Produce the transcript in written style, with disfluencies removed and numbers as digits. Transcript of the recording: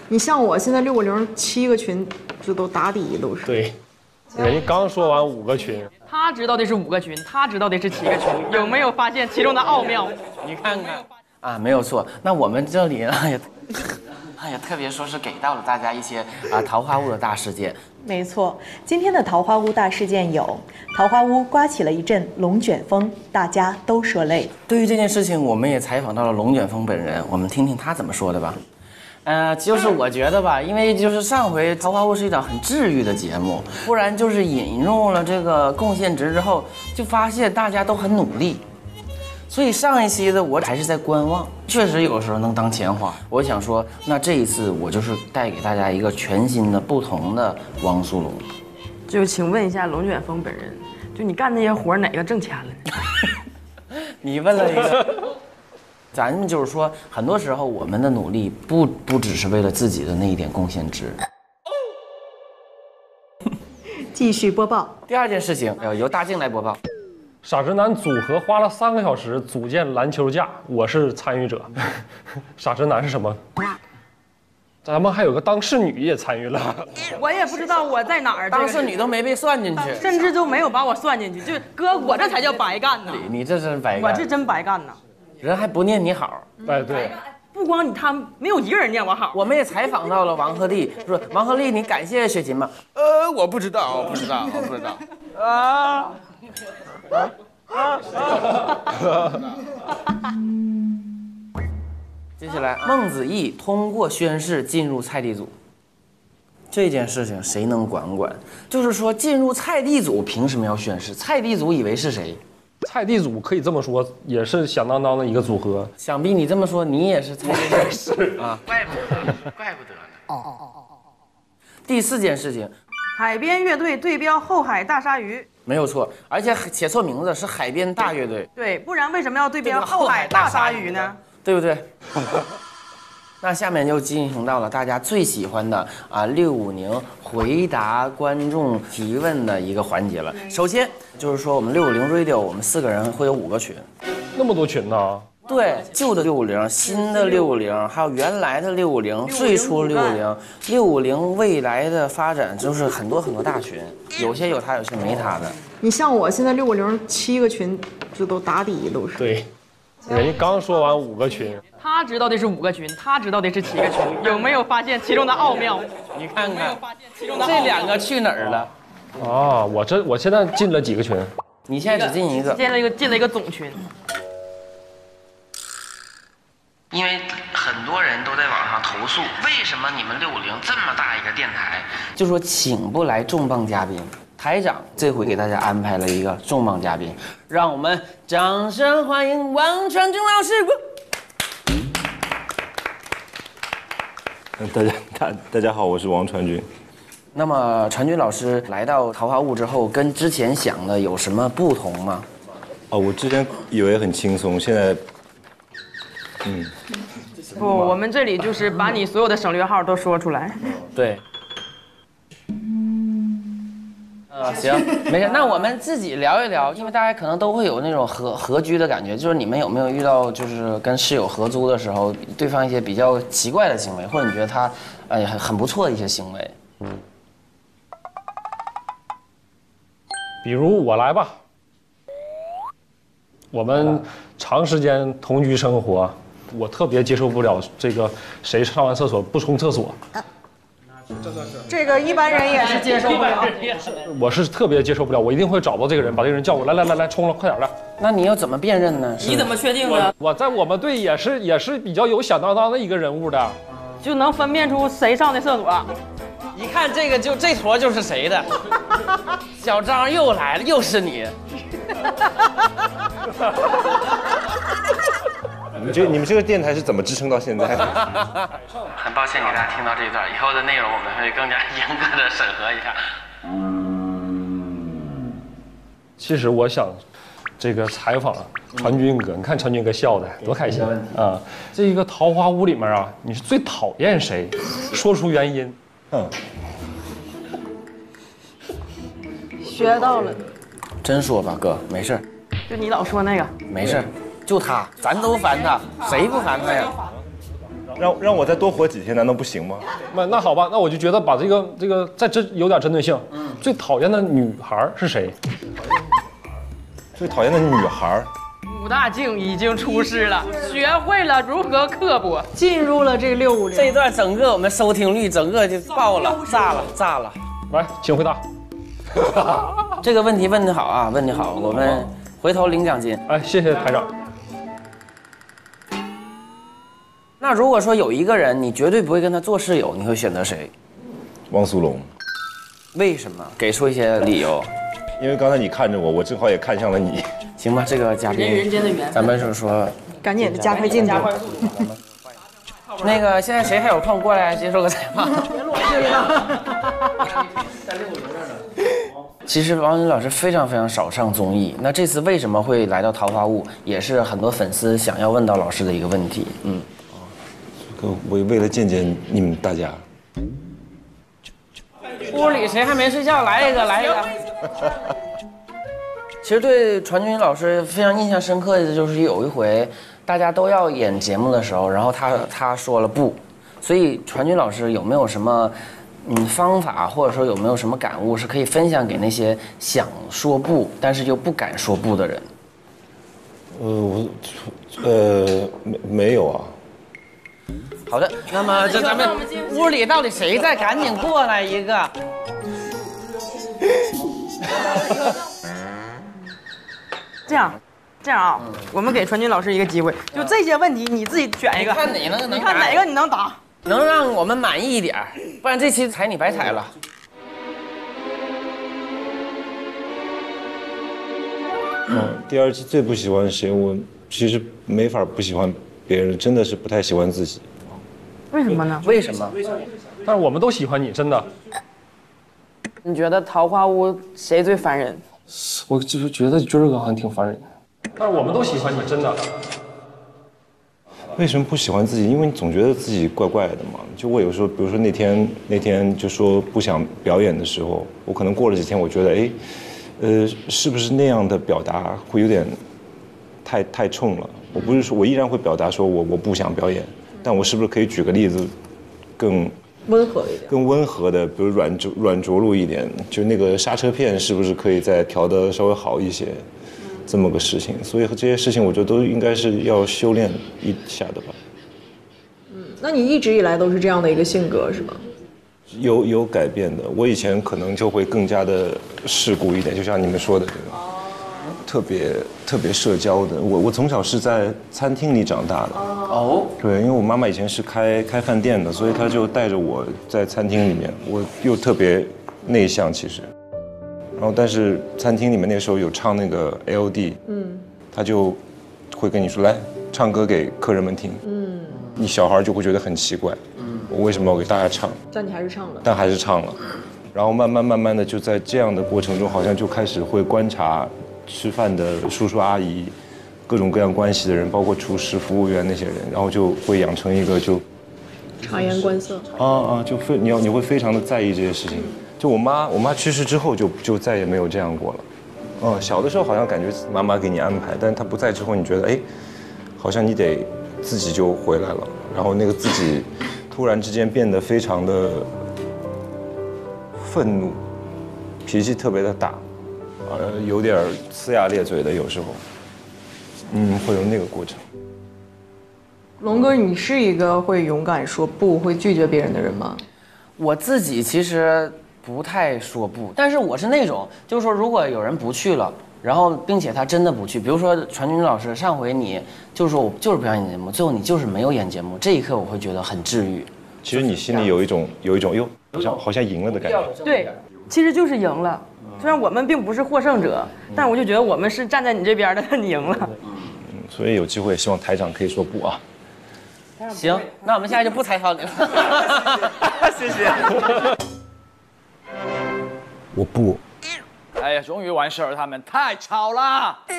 你像我现在650、7个群，这都打底都是。 对，人家刚说完5个群， 他知道的是5个群，他知道的是7个群，有没有发现其中的奥妙？ 你看看啊，没有错。那我们这里呢也特别说是给到了大家一些桃花坞的大事件。 没错，今天的桃花坞大事件有：桃花坞刮起了一阵龙卷风，大家都说累。 对于这件事情，我们也采访到了龙卷风本人，我们听听他怎么说的吧。就是我觉得吧，因为就是上回桃花坞是一档很治愈的节目，忽然就是引入了这个贡献值之后，就发现大家都很努力。所以上一期的我还是在观望，确实有时候能当钱花。我想说，那这一次我就是带给大家一个全新的、不同的汪苏泷。 就请问一下龙卷风本人，就你干那些活哪个挣钱了？ 你问了一个，咱们就是说，很多时候我们的努力不只是为了自己的那一点贡献值。 继续播报。 第二件事情，由大静来播报。 傻直男组合花了3个小时组建篮球架，我是参与者。傻直男是什么？咱们还有个当事女也参与了。 我也不知道我在哪儿， 当事女都没被算进去， 甚至都没有把我算进去。就哥，我这才叫白干呢！ 你这真白干， 我这真白干呢。 人还不念你好。 哎，对。 不光你他没有一个人念我好。 我们也采访到了王鹤棣，说王鹤棣，你感谢雪琴吗？我不知道，我不知道，我不知道。接下来，孟子义通过宣誓进入菜地组。这件事情谁能管？就是说，进入菜地组凭什么要宣誓？菜地组以为是谁？ 菜地组可以这么说，也是响当当的一个组合。 想必你这么说，你也是菜地组是啊，怪不得呢。第4件事情， 海边乐队对标后海大鲨鱼， 没有错，而且写错名字是海边大乐队。 对，不然为什么要对标后海大鲨鱼呢？ 对不对？那下面就进行到了大家最喜欢的650回答观众提问的一个环节了。首先就是说，我们650 Radio， 我们4个人会有5个群， 那么多群呢？ 对，旧的650，新的650，还有原来的650，最初650未来的发展就是很多大群，有些有他，有些没他的。 你像我现在650、7个群，这都打底都是。 对，人家刚说完5个群， 他知道的是5个群，他知道的是7个群，有没有发现其中的奥妙？ 你看看，这2个去哪儿了？ 啊，我现在进了几个群？ 你现在只进一个， 进了一个总群。 因为很多人都在网上投诉，为什么你们650这么大一个电台，就说请不来重磅嘉宾。台长这回给大家安排了一个重磅嘉宾，让我们掌声欢迎王传君老师。大家好，我是王传君。 那么传君老师来到桃花坞之后，跟之前想的有什么不同吗？ 我之前以为很轻松，现在， 不，我们这里就是把你所有的省略号都说出来。 对。行，没事。那我们自己聊一聊，因为大家可能都会有那种合居的感觉，就是你们有没有遇到，就是跟室友合租的时候，对方一些比较奇怪的行为，或者你觉得他很不错的一些行为？ 比如我来吧，我们长时间同居生活，我特别接受不了这个谁上完厕所不冲厕所。 这个一般人也是接受不了。 我是特别接受不了，我一定会找到这个人，把这个人叫过来，来，冲了，快点来。 那你要怎么辨认呢？ 你怎么确定的？ 我在我们队也是比较有响当当的一个人物的， 就能分辨出谁上的厕所。 一看这个这坨就是谁的。小张又来了，又是你。 你们这个电台是怎么支撑到现在的？ 很抱歉给大家听到这一段，以后的内容我们会更加严格的审核一下。 其实我想，这个采访传君哥，你看传君哥笑的多开心啊！这一个桃花坞里面啊，你是最讨厌谁？说出原因。 学到了。 真说吧，哥，没事。 就你老说那个。 没事。就他，咱都烦他，谁不烦他呀？ 让我再多活几天，难道不行吗？ 那好吧，那我就觉得把这个再有点针对性。最讨厌的女孩是谁？ 最讨厌的女孩。 武大靖已经出师了，学会了如何刻薄， 进入了这个650。 这一段整个我们收听率整个就爆了，炸了。 来，请回答。 这个问题问得好啊，问得好，我们回头领奖金。 哎，谢谢台长。 那如果说有一个人你绝对不会跟他做室友，你会选择谁？ 汪苏泷。 为什么？给出一些理由。 因为刚才你看着我，我正好也看向了你。 行吧，这个嘉宾， 人间的缘分， 咱们是说， 赶紧的加快进度。 那个现在谁还有空过来接受个采访？其实王云老师非常非常少上综艺，那这次为什么会来到桃花坞，也是很多粉丝想要问到老师的一个问题。 我为了见见你们大家。 屋里谁还没睡觉？来一个，来一个。其实对传君老师非常印象深刻的就是有一回大家都要演节目的时候，然后他说了不，所以传君老师有没有什么方法，或者说有没有什么感悟是可以分享给那些想说不但是又不敢说不的人？ 没有啊。 好的，那么这咱们屋里到底谁在？赶紧过来一个。 这样啊，我们给传君老师一个机会，就这些问题你自己选一个， 你看哪个能？ 你看哪个你能答， 能让我们满意一点，不然这期踩你白踩了。 第2期最不喜欢谁？我其实没法不喜欢别人，真的是不太喜欢自己。 为什么呢？ 为什么？ 但是我们都喜欢你，真的。 你觉得桃花坞谁最烦人？ 我就是觉得军儿哥好像挺烦人的，但是我们都喜欢你，真的。 为什么不喜欢自己？因为你总觉得自己怪怪的嘛。就我有时候，比如说那天就说不想表演的时候，我可能过了几天，我觉得是不是那样的表达会有点太冲了？我不是说我依然会表达说我不想表演，但我是不是可以举个例子，更温和一点， 更温和的，比如软着陆一点，就那个刹车片是不是可以再调得稍微好一些，这么个事情。所以这些事情我觉得都应该是要修炼一下的吧。 那你一直以来都是这样的一个性格是吗？ 有改变的，我以前可能就会更加的世故一点，就像你们说的这个，特别社交的。我从小是在餐厅里长大的。哦，对，因为我妈妈以前是开饭店的，所以她就带着我在餐厅里面，我又特别内向其实。然后但是餐厅里面那个时候有唱那个 LD，他就会跟你说来唱歌给客人们听，你小孩就会觉得很奇怪，我为什么要给大家唱？ 但你还是唱了。 但还是唱了，然后慢慢的就在这样的过程中，好像就开始会观察吃饭的叔叔阿姨，各种各样关系的人，包括厨师、服务员那些人，然后就会养成一个就察言观色。 就你会非常的在意这些事情。就我妈去世之后就再也没有这样过了。小的时候好像感觉妈妈给你安排，但她不在之后，你觉得好像你得自己就回来了，然后那个自己突然之间变得非常的愤怒，脾气特别的大，有点呲牙咧嘴的，有时候，会有那个过程。 龙哥，你是一个会勇敢说不、会拒绝别人的人吗？ 我自己其实不太说不，但是我是那种，就是说如果有人不去了，然后并且他真的不去，比如说传君老师上回你就是说我就是不想演节目，最后你就是没有演节目，这一刻我会觉得很治愈。 其实你心里有一种好像赢了的感觉。 对，其实就是赢了。虽然我们并不是获胜者，但我就觉得我们是站在你这边的，你赢了。 所以有机会希望台长可以说不啊。 行，那我们现在就不采访你了。谢谢。 我不。 哎呀，终于完事儿了，他们太吵了。